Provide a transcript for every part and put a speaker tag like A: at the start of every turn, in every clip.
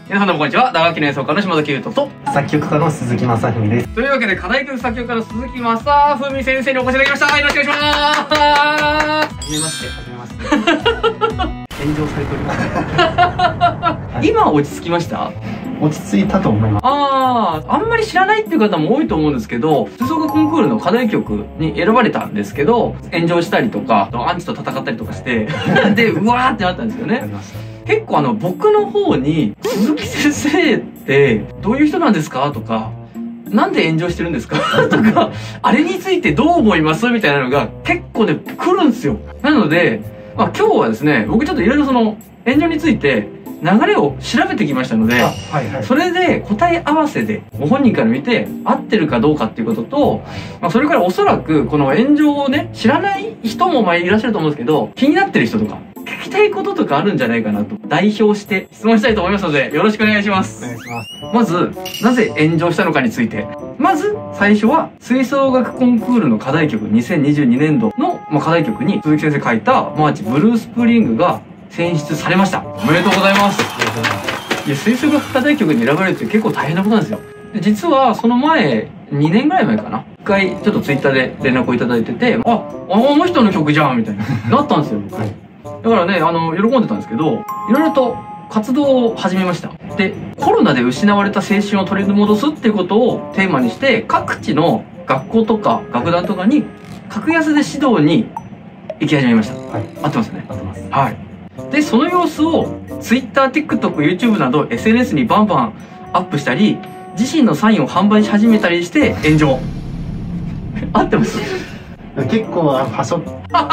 A: 皆さんどうもこんにちは。打楽器の演奏家の島崎優斗と
B: 作曲家の鈴木正文です。
A: というわけで課題曲作曲家の鈴木正文先生にお越しいただきました。よろしくお願いします。はじめまして。
B: はじめまして。炎上されております。
A: 今落ち着きました？
B: 落ち着いたと思います。
A: あんまり知らないっていう方も多いと思うんですけど、吹奏楽コンクールの課題曲に選ばれたんですけど、炎上したりとか、アンチと戦ったりとかして、で、うわーってなったんですよね。結構僕の方に、鈴木先生ってどういう人なんですかとか、なんで炎上してるんですかとか、あれについてどう思いますみたいなのが結構ね、来るんですよ。なので、今日はですね、僕ちょっといろいろその炎上について流れを調べてきましたので、それで答え合わせでご本人から見て合ってるかどうかっていうことと、それからおそらくこの炎上をね、知らない人もいらっしゃると思うんですけど、気になってる人とか、聞きたいこととかあるんじゃないかなと代表して質問したいと思いますので、よろしくお願いします。
B: お願いします。
A: まず、なぜ炎上したのかについて。まず、最初は、吹奏楽コンクールの課題曲、2022年度の、課題曲に、鈴木先生書いた、マーチブルースプリングが選出されました。おめでとうございます。いや、吹奏楽課題曲に選ばれるって結構大変なことなんですよ。で実は、その前、2年ぐらい前かな。一回、ちょっとツイッターで連絡をいただいてて、あの人の曲じゃんみたいな、なったんですよ。だからね、喜んでたんですけど、いろいろと活動を始めました。で、コロナで失われた青春を取り戻すっていうことをテーマにして、各地の学校とか楽団とかに、格安で指導に行き始めました。
B: はい。
A: 合ってますね。
B: 合ってます。
A: はい。で、その様子を Twitter、TikTok、YouTube など SNS にバンバンアップしたり、自身のサインを販売し始めたりして炎上。合ってます？
B: 結構、はしょ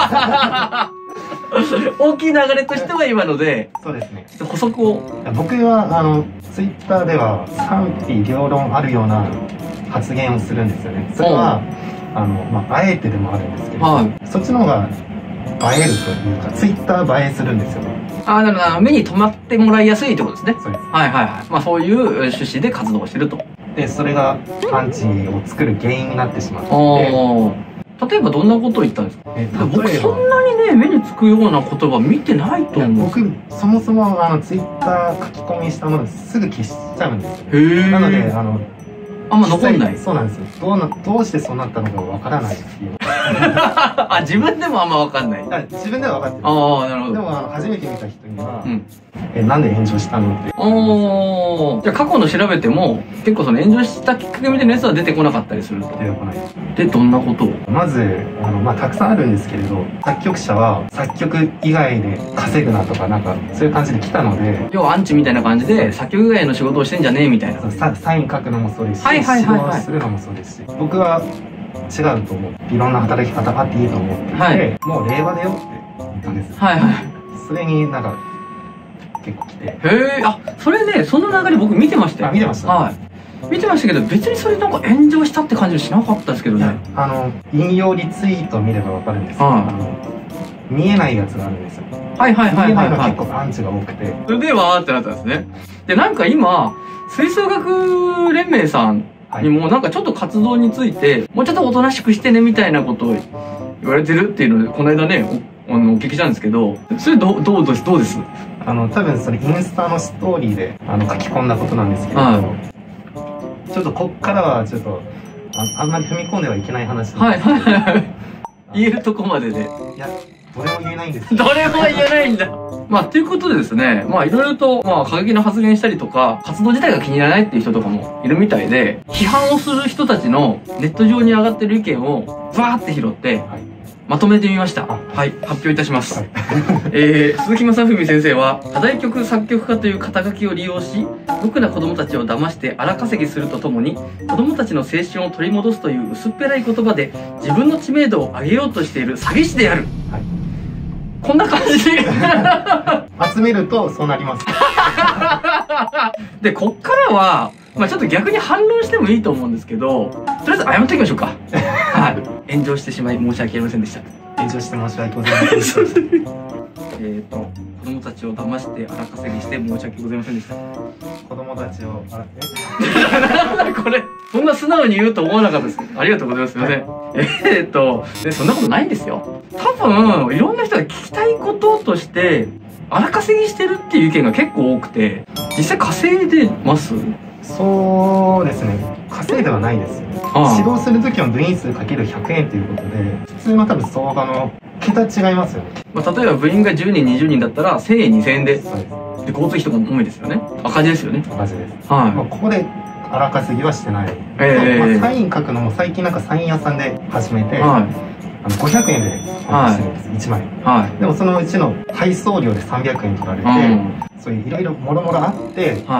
A: 大きい流れとしては今ので、
B: そうですね。
A: 補足を。
B: 僕は、ツイッターでは賛否両論あるような発言をするんですよね。それは、あえてでもあるんですけど、そっちの方が映えるというか、ツイッター映えするんですよね。
A: だから目に留まってもらいやすいってことですね。
B: そうです。
A: はいはいはい。そういう趣旨で活動してると。
B: で、それがアンチを作る原因になってしまって。
A: 例えばどんなことを言ったんですか？僕そんなにね、目につくような言葉見てないと思う。
B: 僕、そもそもツイッター書き込みしたものすぐ消しちゃうんですよ。なので、
A: あんま残んない。
B: そうなんですよ。どうしてそうなったのかわからないっていう。
A: 自分でもあんまわかんない。
B: 自分では分かってる。
A: なるほど。
B: でも初めて見た人には、なんで炎上したのって。
A: じゃあ過去の調べても、結構その炎上したきっかけみたいなやつは出てこなかったりすると。
B: 出てこない。
A: で、どんなことを？
B: まず、たくさんあるんですけれど、作曲者は作曲以外で稼ぐなとか、そういう感じで来たので、
A: 要はアンチみたいな感じで、作曲以外の仕事をしてんじゃねえみたいな。
B: サイン書くのもそうですし、指導するのもそうですし、僕は違うと思う。いろんな働き方あっていいと思っていて、もう令和だよって言ったんです。それに結構来て。それね、その流れ僕見てましたよ。 見てました。はい。
A: 見てましたけど、別にそれ炎上したって感じはしなかったですけどね。
B: 引用リツイートを見ればわかるんですけど、見えないやつがあるんですよ。見えないのは結構アンチが多くて。
A: それでわーってなったんですね。で、今、吹奏楽連盟さんにもちょっと活動について、もうちょっとおとなしくしてねみたいなことを言われてるっていうので、この間ね、お聞きしたんですけど、それどうです？
B: 多分それインスタのストーリーで書き込んだことなんですけど、ちょっとこっからはちょっとあんまり踏み込んではいけない話なんですけど、
A: 言えるとこまでで。
B: いや、どれも言えないんですよ。
A: どれも言えないんだ。ということでですね、いろいろと、過激な発言したりとか、活動自体が気にならないっていう人とかもいるみたいで、批判をする人たちのネット上に上がってる意見を、バーって拾って、まとめてみました。はい、発表いたします。鈴木正文先生は、課題曲作曲家という肩書きを利用し、無垢な子供たちを騙して荒稼ぎするとともに、子供たちの青春を取り戻すという薄っぺらい言葉で、自分の知名度を上げようとしている詐欺師である。こんな感じで
B: 集めるとそうなります。
A: で、こっからは、ちょっと逆に反論してもいいと思うんですけど、とりあえず謝っておきましょうか。炎上してしまい申し訳ありませんでした。
B: 炎上して申し訳ございませんでした。
A: 子供たちを騙して荒稼ぎして申し訳ございませんでした。
B: 子供たちを、
A: これ、そんな素直に言うと思わなかったです。ありがとうございます。すいません。そんなことないんですよ。多分、いろんな人が聞きたいこととして、 荒稼ぎしてるっていう意見が結構多くて、実際稼いでます？
B: そうですね、稼いではないですよ。指導する時は部員数かける100円ということで、普通の多分相場の桁違いますよね。
A: まあ、例えば部員が10人20人だったら1000円2000円で、
B: そうです。
A: で交通費とかも多いですよね。赤字ですよね。
B: 赤字です。
A: はい。
B: まあここで荒稼ぎはしてない。まあサイン書くのも最近なんかサイン屋さんで始めて、500円で販売してるんです、1枚。はい。でもそのうちの配送料で300円取られて、そういういろいろもろもろあって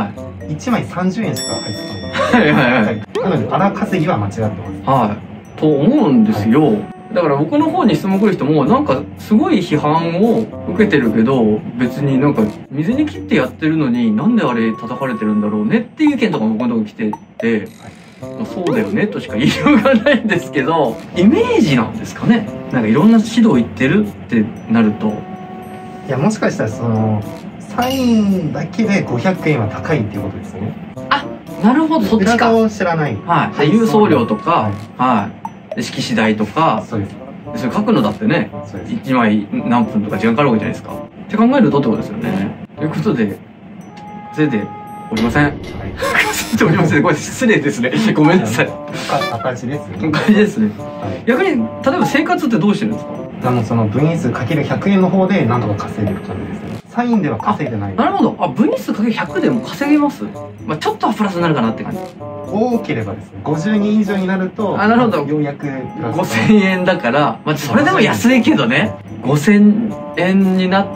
B: 、1枚30円しか入ってない。なので荒稼ぎは間違ってます。
A: はい。と思うんですよ。だから僕の方に質問来る人もなんかすごい批判を受けてるけど、別になんか水に切ってやってるのになんであれ叩かれてるんだろうねっていう意見とかも僕のとこ来てて、まあ、そうだよねとしか言いようがないんですけど、イメージなんですかね。なんかいろんな指導行ってるってなると、
B: いやもしかしたらそのサインだけで500円は高いっていうことですね。
A: あ、なるほど、そっちか。裏側
B: を知らない。
A: はい。郵送料とか、はい。色紙代とか、
B: そうです。
A: それ書くのだってね、1枚何分とか時間かかるわけじゃないですか。って考えるとってことですよね。ということで、せいでおりません。はい。おりません。これ失礼ですね。ごめんなさい。
B: 赤字ですね。
A: 赤字ですね。逆に、例えば生活ってどうしてるんですか？
B: その部員数かける100円の方で何とか稼いでる感じですね。サインでは稼いでない。
A: なるほど。あ、部員数かける100でも稼げます？まあちょっとはプラスになるかなって感じ。
B: 多ければですね。50人以上になると、
A: なるほど。
B: ようやく
A: 5000円だから、まあそれでも安いけどね。5000円になって、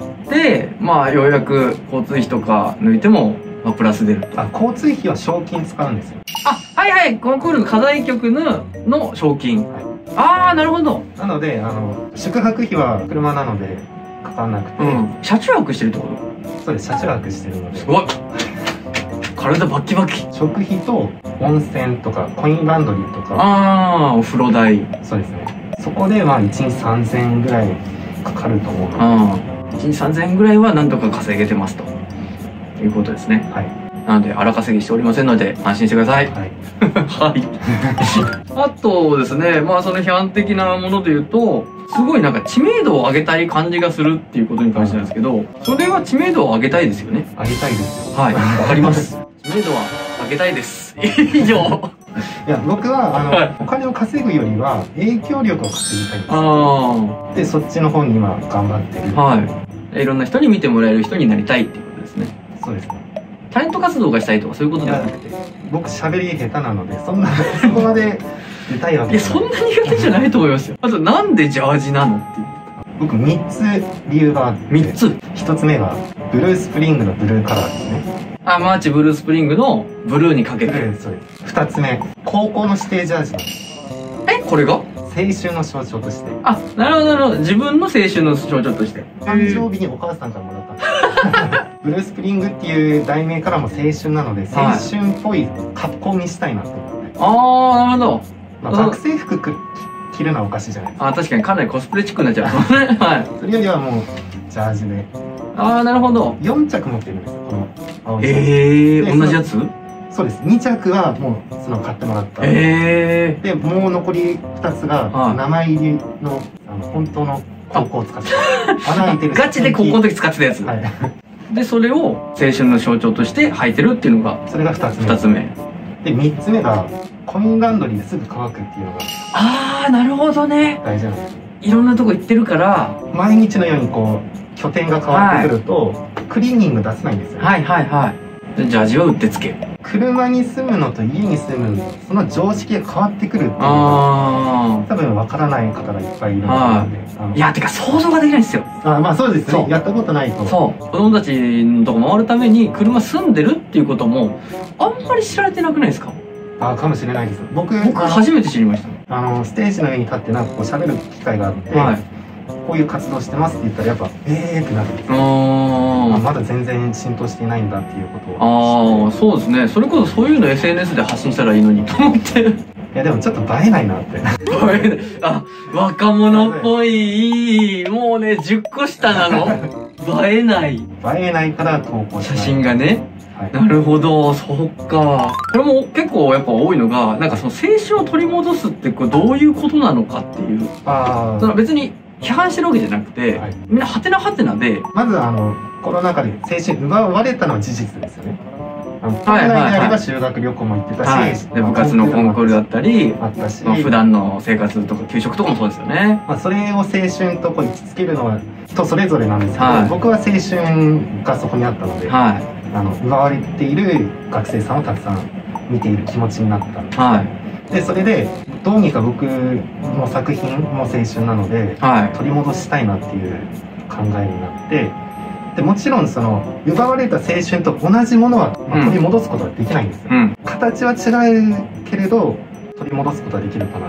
A: まあようやく交通費とか抜いても、まあプラス出ると。
B: 交通費は賞金使うんですよ。
A: はいはい。コンクールの課題曲の賞金。はい、なるほど。
B: なので、宿泊費は車なのでかかんなくて。
A: 車中泊してるってこと？
B: そうです、車中泊してるので。
A: すごい。体バッキバキ。
B: 食費と温泉とかコインランドリーとか。
A: お風呂代。
B: そうですね。そこでまあ1日3000円ぐらいかかると思うので。
A: 1日3000円ぐらいはなんとか稼げてますということですね。はい。なので荒稼ぎしておりませんので安心してください。はい。はい。あとですね、まあその批判的なもので言うと、すごいなんか知名度を上げたい感じがするっていうことに関してなんですけど、それは知名度を上げたいですよね。
B: 上げたいですよ。
A: はい、わかります。知名度は上げたいです。以上。
B: いや、僕はお金を稼ぐよりは影響力を稼ぎたいんです。で、そっちの方に今頑張ってる。
A: はい。いろんな人に見てもらえる人になりたいっていうことですね。
B: そうですね。
A: タレント活動がしたいとかそういうことじゃなくて、
B: 僕喋り下手なのでそこまで出たいわけ
A: いや、そんな苦手じゃないと思いますよ。あとなんでジャージなのっていう。
B: 僕3つ理由があって。
A: 3つ。
B: 1つ目がブルースプリングのブルーカラーですね。
A: マーチブルースプリングのブルーにかけて。
B: そうです。2つ目、高校の指定ジャージなんです。
A: これが
B: 青春の象徴として。
A: なるほどなるほど。自分の青春の象徴として。
B: 誕生日にお母さんからもらったんです。ブルースプリングっていう題名からも青春なので、青春っぽい格好にしたいなと思って。
A: なるほど。
B: まあ、学生服着るのはおかしいじゃないですか。
A: 確かにかなりコスプレチックになっちゃう。はい。
B: それよりはもうジャージで。
A: なるほど。
B: 4着持ってるんですよ、この青い
A: 同じやつ？
B: そうです。2着はもうその買ってもらった。で、もう残り2つが名前入りの本当の高校を使って穴開いてる。
A: ガチで高校の時使ってたやつ。はい。で、それを青春の象徴として履いてるっていうのが、
B: それが2つ目。
A: 2つ目。
B: で、3つ目が、コインランドリーですぐ乾くっていうのが。
A: なるほどね。
B: 大事なんです。
A: いろんなとこ行ってるから、
B: 毎日のようにこう、拠点が変わってくると、クリーニング出せないんですよ。
A: はいはいはい。で、ジャージはうってつけ。
B: 車に住むのと家に住むの、その常識が変わってくるっていうのが、多分わからない方がいっぱいいるので。
A: いや、てか想像ができないんですよ。
B: まあそうですね。やったことないと。
A: そう。子供たちのとこ回るために車住んでるっていうことも、あんまり知られてなくないですか？
B: かもしれないです。僕
A: 初めて知りました。
B: ステージの上に立ってなんかこう喋る機会があって、こういう活動してますって言ったらやっぱってなるんですよ。まだ全然浸透していないんだっていうことを。
A: そうですね。それこそそういうの SNS で発信したらいいのにと思って。い
B: やでもちょっと映えないなって。
A: 若者っぽい、もうね、10個下なの。映えない。
B: 映えないから投稿しない。
A: 写真がね。なるほど、そっか。これも結構やっぱ多いのが、なんかその青春を取り戻すってこれどういうことなのかっていう。その別に批判してるわけじゃなくて、みんなハテナハテナで。
B: まずコロナ禍で青春奪われたのは事実ですよね。本来であれば修学旅行も行ってたし、
A: で部活のコンクールだったり
B: あったし、
A: 普段の生活とか給食とかもそうですよね。
B: それを青春とこう位置づけるのは人それぞれなんですけど、僕は青春がそこにあったので、奪われている学生さんをたくさん見ている気持ちになったんです。でそれでどうにか僕の作品も青春なので、取り戻したいなっていう考えになって。でもちろんその奪われた青春と同じものは取り戻すことはできないんですよ、形は違うけれど取り戻すことはできるかなって。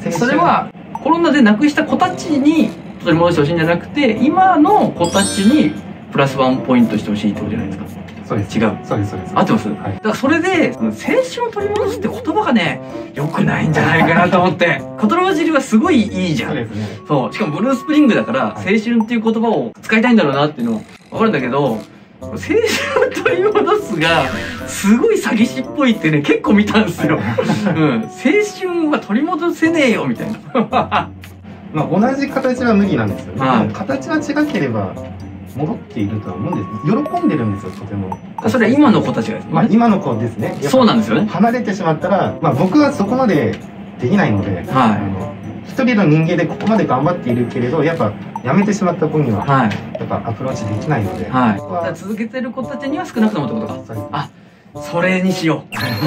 A: それはコロナで亡くした子たちに取り戻してほしいんじゃなくて、今の子たちにプラスワンポイントしてほしいってことじゃないですか。
B: そうです。
A: 違う。
B: そうです、そうです。
A: 合ってます？だからそれで、青春を取り戻すって言葉がね、良くないんじゃないかなと思って。言葉尻はすごいいいじゃん。
B: そうですね。
A: そう。しかもブルースプリングだから、青春っていう言葉を使いたいんだろうなっていうのはわかるんだけど、青春を取り戻すが、すごい詐欺師っぽいってね、結構見たんですよ。青春は取り戻せねえよ、みたいな。
B: 同じ形は無理なんですよね。形は違ければ、戻っているとは思うんです。喜んでるんですよ、とても。
A: それは今の子たちがですね。
B: 今の子ですね。
A: そうなんですよね。
B: 離れてしまったら、僕はそこまでできないので、一人の人間でここまで頑張っているけれど、やっぱ辞めてしまった子には、やっぱアプローチできないので。
A: 続けてる子たちには少なくともってことか。あ、それにしよう。言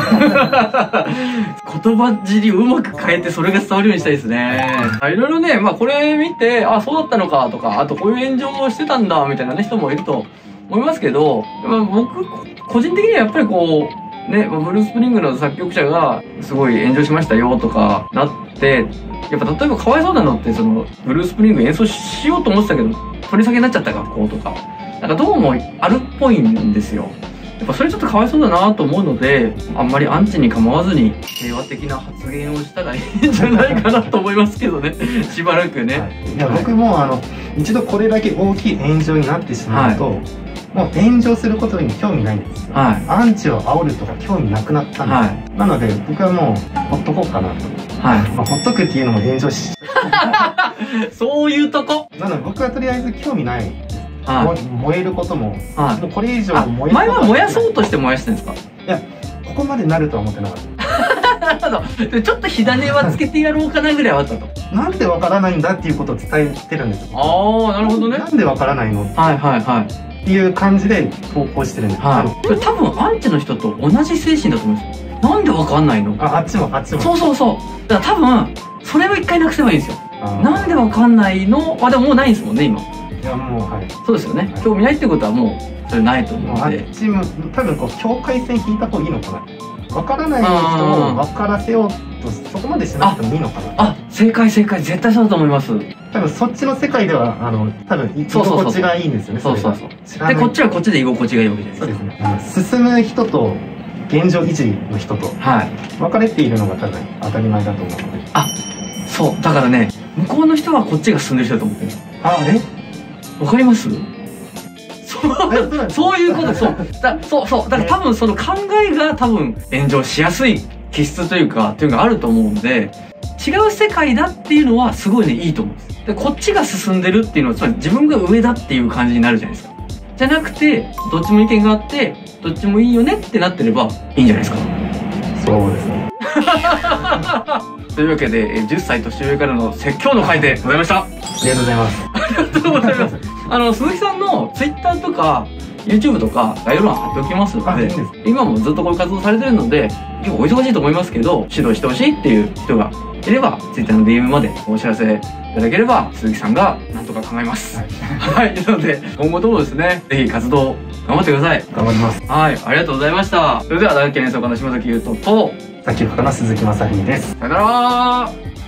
A: 葉尻をうまく変えてそれが伝わるようにしたいですね。いろいろね、これ見て、あ、そうだったのかとか、あとこういう炎上をしてたんだ、みたいなね、人もいると思いますけど、僕、個人的にはやっぱりこう、ね、ブルースプリングの作曲者がすごい炎上しましたよとかなって、やっぱ例えばかわいそうなのって、その、ブルースプリング演奏しようと思ってたけど、取り下げになっちゃった学校とか、なんかどうもあるっぽいんですよ。やっぱそれちょっとかわいそうだなと思うので、あんまりアンチに構わずに平和的な発言をしたらいいんじゃないかなと思いますけどね。しばらくね。
B: いや、僕も一度これだけ大きい炎上になってしまうと、もう炎上することに興味ないんですよ。アンチを煽るとか興味なくなったんです。なので僕はもうほっとこうかなと。ほっとくっていうのも炎上し
A: そういうとこ。
B: なので僕はとりあえず興味ないです。燃えることも、もうこれ以上燃えること
A: 前は燃やそうとして燃やしてるんですか？
B: いや、ここまでなるとは思ってなかった。
A: なるほど。ちょっと火種はつけてやろうかなぐらいはあったと。
B: なんでわからないんだっていうことを伝えてるんですよ。
A: ああ、なるほどね。
B: なんでわからないのっていう感じで投稿してるんです。
A: それ多分アンチの人と同じ精神だと思うんですよ。なんでわかんないの？
B: あっちも。
A: そうそうそう。だから多分、それを一回なくせばいいんですよ。なんでわかんないの？でももうないんですもんね、今。
B: いや、もう、
A: そうですよね。興味ないってことはもう、それないと思うので。
B: あっちも、多分こう、境界線引いた方がいいのかな。わからない人を分からせようと、そこまでしなくてもいいのかな。
A: あ、正解。絶対そうだと思います。
B: 多分そっちの世界では、多分居心地がいいんですよね。
A: そう。で、こっちはこっちで居心地がいいわけじゃないですか。
B: そうですね。進む人と、現状維持の人と、分かれているのが多分当たり前だと思うので。
A: あ、そう。だからね、向こうの人はこっちが進んでる人だと思ってる。わかります？そういうこと、そう。だから多分その考えが多分炎上しやすい気質というか、っていうのがあると思うんで、違う世界だっていうのはすごいね、いいと思うんです。で、こっちが進んでるっていうのは、つまり自分が上だっていう感じになるじゃないですか。じゃなくて、どっちも意見があって、どっちもいいよねってなってればいいんじゃないですか。
B: そうですね。
A: というわけで、10歳年上からの説教の回でございました。
B: ありがとうございます。
A: ありがとうございます。鈴木さんの Twitter とか YouTube とか概要欄貼っておきますので、今もずっとこういう活動されてるので、結構お忙しいと思いますけど、指導してほしいっていう人がいれば、Twitter の DM までお知らせいただければ、鈴木さんがなんとか考えます。はい。なので、今後ともですね、ぜひ活動頑張ってください。
B: 頑張ります。
A: はい。ありがとうございました。それでは、大学演奏家の島崎優斗と、
B: 作曲家の鈴木雅史です。
A: さよなら。